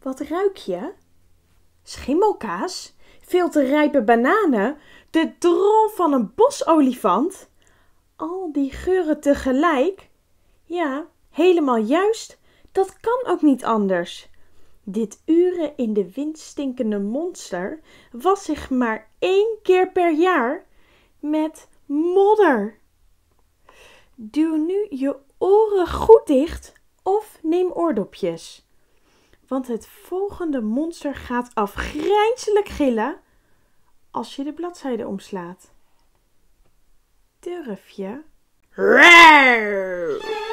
Wat ruik je? Schimmelkaas? Veel te rijpe bananen? De drol van een bosolifant? Al die geuren tegelijk? Ja, helemaal juist. Dat kan ook niet anders. Dit uren in de wind stinkende monster was zich maar 1 keer per jaar met modder. Duw nu je oren goed dicht of neem oordopjes. Want het volgende monster gaat afgrijnselijk gillen als je de bladzijde omslaat. Durf je? Rauw!